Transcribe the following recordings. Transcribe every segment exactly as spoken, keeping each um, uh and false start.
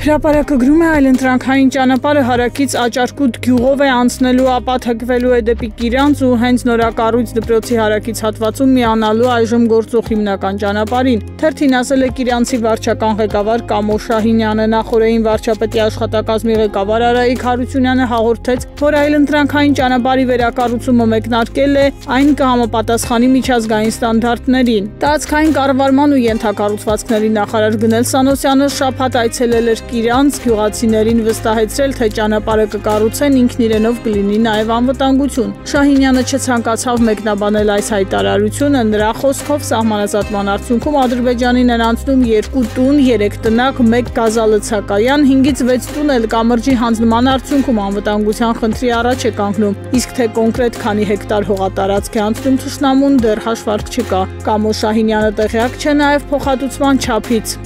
Հրապարակը գրում է այլընտրանքային ճանապարհը հարակից Աճարկուտ գյուղով է անցնելու, ապա թեքվելու է դեպի Կիրանց ու հենց նորակառույց դպրոցի հարակից հատվածում միանալու այժմ գործող հիմնական ճանապարհին։ Թերթին ասել է Կիրանցի վարչական ղեկավար Կամո Շահինյանը, նախորդային վարչապետի աշխատակազմի ղեկավար Արայիկ Հարությունյանը հաղորդեց, որ այլընտրանքային ճանապարհի վերակառուցումը մեկնարկել է, այն կհամապատասխանի միջազգային ստանդարտներին։ Տարածքային կառավարման ու ենթակառուցվածքների նախարար Գնել Սանոսյանը շաբաթ այցելել էր Կիրանց, գյուղացիներին վստահեցրել, թե ճանապարհը կկառուցեն, ինքն իրենով կլինի նաև անվտանգություն։ Շահինյանը չցանկացավ մեկնաբանել այս հայտարարությունը, նրա խոսքով սահմանազատման արդյունքում Ադրբեջանին են անցնում երկու տուն, երեք տնակ, մեկ գազալցակայան, հինգից վեց տուն էլ կամրջի հանձնման արդյունքում անվտանգության խնդրի առաջ է կանգնում, իսկ թե կոնկրետ քանի հեկտար հողատարածք է անցնում թշնամուն, դեռ հաշվարկ չկա։ Կամո Շահինյանը տեղյակ չէ նաև փոխհատուցման չափից։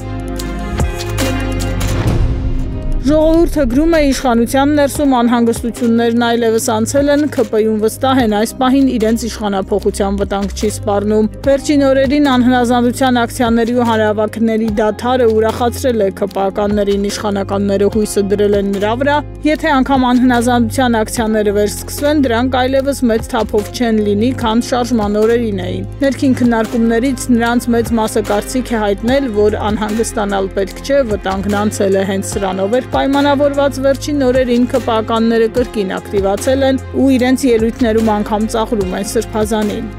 Ժողովուրդը գրում է իշխանության ներսում անհանգստություններն այլևս անցել են, ՔՊ-ում վստահ են այս պահին իրենց իշխանափոխության վտանգ չի սպառնում։ Վերջին օրերին անհնազանդության ակցիաների ու հանրահավաքների դադարը ուրախացրել է ՔՊ-ականներին, իշխանականները հույսը դրել են նրա վրա, եթե անգամ անհնազանդության ակցիաները վերսկսվեն, դրանք այլևս մեծ թափով չեն լինի, քան շարժման օրերին էին։ Ներքին քննարկումներից նրանց մեծ մասը կարծիք է հայտնել, որ անհանգստանալ պետք չէ, վտանգն անցել է, հենց սրանով էր պայմանավորված վերջին օրերին ՔՊ-ականները կրկին ակտիվացել են ու իրենց ելույթներում անգամ ծաղրում են Սրբազանին։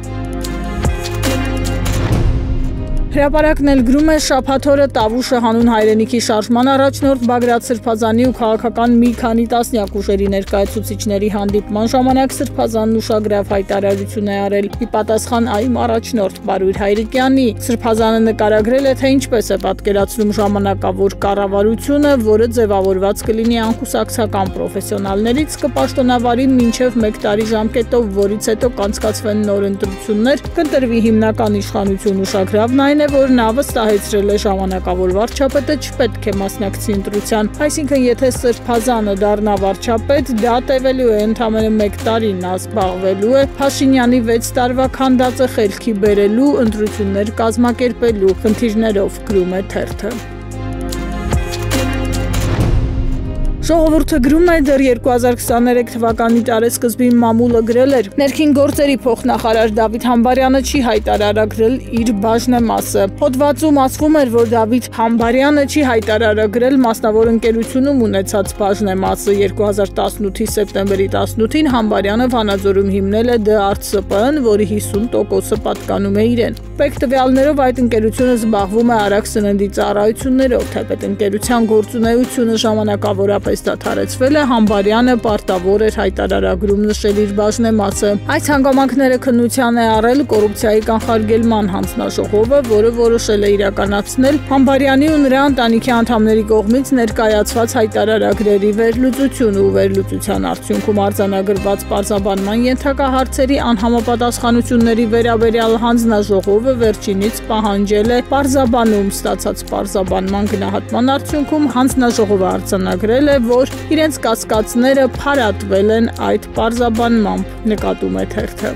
Հրապարակն էլ գրում է շաբաթ օրը Տավուշը հանուն հայրենիքի շարժման առաջնորդ Բագրատ Սրբազանի ու քաղաքական մի քանի տասնյակ ուժերի ներկայացուցիչների հանդիպման ժամանակ Սրբազանն ուշագրավ հայտարարություն է արել ի պատասխան այն առաջնորդ Բարույր Հայրիկյանի։ Սրբազանը նկարագրել է, թե ինչպես է պատկերացնում ժամանակավոր կառավարությունը, որը ձևավորված կլինի անկուսակցական պրոֆեսիոնալներից, կպաշտոնավարի մինչև մեկ տարի ժամկետով, որից հետո կանցկացվեն նոր ընտրություններ, կընտրվի հիմնական իշխանություն ուշագրավն այն է, որ նա վստահեցրել է ժամանակավոր վարչապետը չպետք է մասնակցի ընտրության, այսինքն եթե Սրբազանը դառնա վարչապետ, դա տևելու է ընդամենը մեկ տարի, նա զբաղվելու է Փաշինյանի վեց տարվա քանդածը խելքի բերելու, ընտրություններ կազմակերպելու խնդիրներով, գրում է թերթը։ Ժողովուրդը գրում է, դեռ երկու հազար քսաներեք թվականի տարեսկզբին մամուլը գրել էր. ներքին գործերի փոխնախարար Դավիթ Համբարյանը չի հայտարարագրել իր բաժնեմասը։ Հոդվածում ասվում էր, որ Դավիթ Համբարյանը չի հայտարարագրել մասնավոր ընկերությունում ունեցած բաժնեմասը։ երկու հազար տասնութի սեպտեմբերի տասնութին Համբարյանը Վանաձորում հիմնել է ԴԱՐՑ-ՍՊԸ-ն, որի հիսուն տոկոսը պատկանում է իրեն։ Պեկ տվյալներով այդ ընկերությունը զբաղվում է արագ սննդի ծառայություններով, թեպետ ընկերության գործունեությունը ժամանակավորապես դադարեցվել է, Համբարյանը պարտավոր էր հայտարարագրում նշել իր բաժնեմասը։ Այս հանգամանքները քննության է առել կոռուպցիայի կանխարգելման հանձնաժողովը, որը որոշել է իրականացնել Համբարյանի ու նրա ընտանիքի անդամների կողմից ներկայացված հայտարարագրերի վերլուծություն ու վերլուծության արդյունքում արձանագրված պարզաբանման ենթակա հարցերի անհամապատասխանությունների վերաբերյալ հանձնաժողովը վերջինից պահանջել է պարզաբանում, ստացած պարզաբանման գնահատման արդյունքում հանձնաժողովը արձանագրել է, որ իրենց կասկածները փարատվել են այդ պարզաբանմամբ, նկատում է թերթը։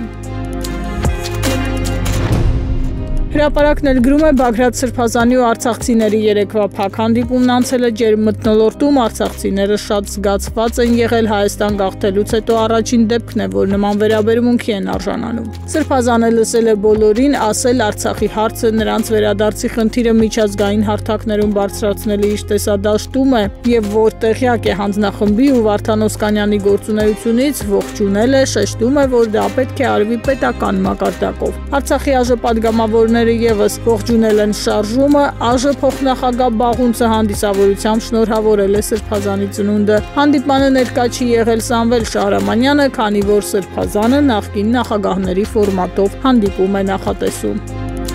Հրապարակն էլ գրում է Բագրատ Սրբազանի ու արցախցիների երեկվա փակ հանդիպումն անցել է ջերմ մթնոլորտում, արցախցիները շատ զգացված են եղել, Հայաստան գաղթելուց հետո առաջին դեպքն է, որ նման վերաբերմունքի են արժանանում։ Սրբազանը լսել է բոլորին, ասել Արցախի հարցը նրանց վերադարձի խնդիրը միջազգային հարթակներում բարձրացնելի իր տեսադաշտում է եւ որ տեղյակ է հանձնախմբի ու Վարդան Օսկանյանի գործունեությունից, ողջունել է, շեշտում է, որ դա պետք է արվի պետական մակարդակով։ Արցախի ԱԺ падգամավորները Եվս ողջունել են շարժումը, ԱԺ փոխնախագահ Բաղունցը հանդիսավորությամբ շնորհավորել է Սրբազանի ծնունդը։ Հանդիպմանը ներկա չի եղել Սամվել Շահրամանյանը, քանի որ Սրբազանը նախկին նախագահների ֆորմատով հանդիպում է նախատեսում։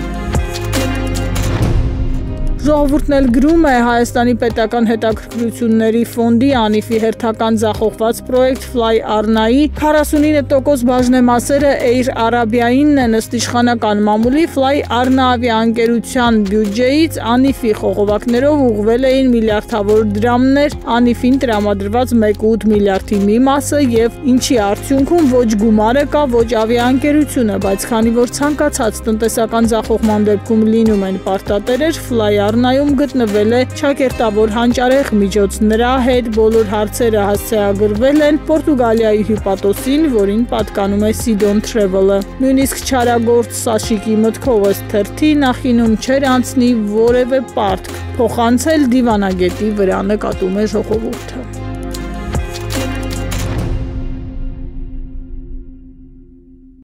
Ժողովուրդն էլ գրում է Հայաստանի պետական հետաքրքրությունների ֆոնդի անիֆի հերթական ձախողված պրոյեկտ Fly Arna-ի քառասունինը տոկոս բաժնեմասերը Air Arabia-ինն են ըստ իշխանական մամուլի Fly Arna ավիաընկերության բյուջեից անիֆի խողովակներով ուղղվել էին միլիարդավոր դրամներ, անիֆին տրամադրված մեկ կόμμα ութ միլիարդի մի մասը եւ ինչի արդյունքում ոչ գումարը կա, ոչ ավիաընկերությունը, բայց քանի որ ցանկացած տնտեսական ձախողման դեպքում լինում են պարտատերեր, Fly Լուզիանայում գտնվել է ճակերտավոր հանճարեղ միջոց։ Նրա հետ բոլոր հարցերը հասցեագրվել են Պորտուգալիայի հյուպատոսին, որին պատկանում է Sidon Travel-ը։ Նույնիսկ չարագործ Սաշիկի մտքով ըստ թերթի նախինում չէր անցնի որևէ պարտք փոխանցել դիվանագետի վրա, նկատում է ժողովուրդը։